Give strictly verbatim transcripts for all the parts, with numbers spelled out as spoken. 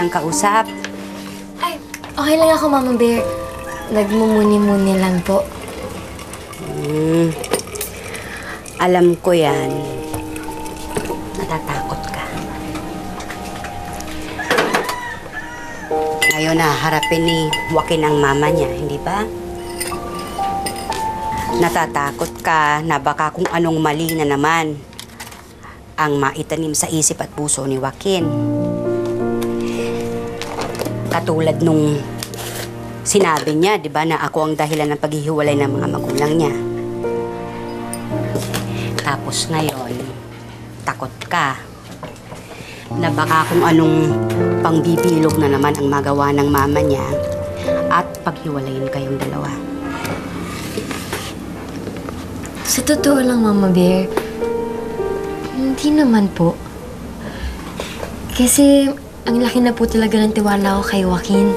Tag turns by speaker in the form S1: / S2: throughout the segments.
S1: ng kausap?
S2: Ay, okay lang ako, Mama Bear. Nagmumuni-muni lang po.
S1: Hmm. Alam ko yan. Natatakot ka. Ngayon na harapin ni Joaquin ang mama niya, hindi ba? Natatakot ka na baka kung anong mali na naman ang maitanim sa isip at puso ni Joaquin. Katulad nung sinabi niya, di ba, na ako ang dahilan ng paghihiwalay ng mga magulang niya. Tapos ngayon, takot ka na baka kung anong pangbibilog na naman ang magawa ng mama niya at paghiwalayin kayong dalawa.
S2: Sa totoo lang, Mama Bear, hindi naman po. Kasi ang laki na po talaga ng tiwala ko kay Joaquin.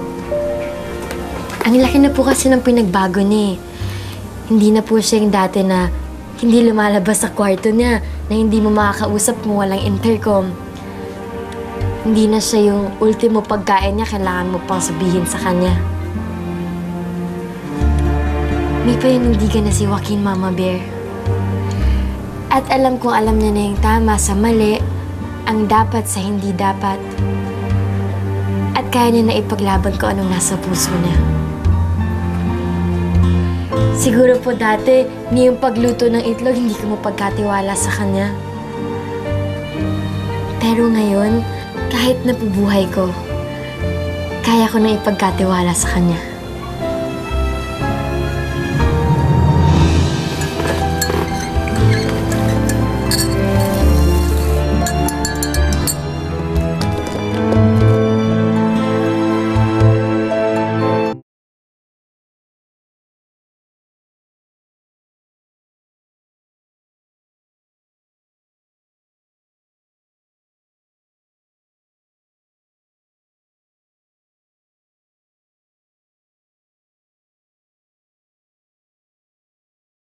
S2: Ang laki na po kasi ng pinagbago niya eh. Hindi na po siya yung dati na hindi lumalabas sa kwarto niya, na hindi mo makakausap kung walang intercom. Hindi na siya yung ultimo pagkain niya, kailangan mo pang sabihin sa kanya. May panindigan na si Joaquin, Mama Bear. At alam kong alam niya na yung tama sa mali, ang dapat sa hindi dapat. At kaya niya na ipaglaban ko anong nasa puso niya. Siguro po dati, ni yung pagluto ng itlog, hindi ko mapagkatiwala sa kanya. Pero ngayon, kahit napubuhay ko, kaya ko na ipagkatiwala sa kanya.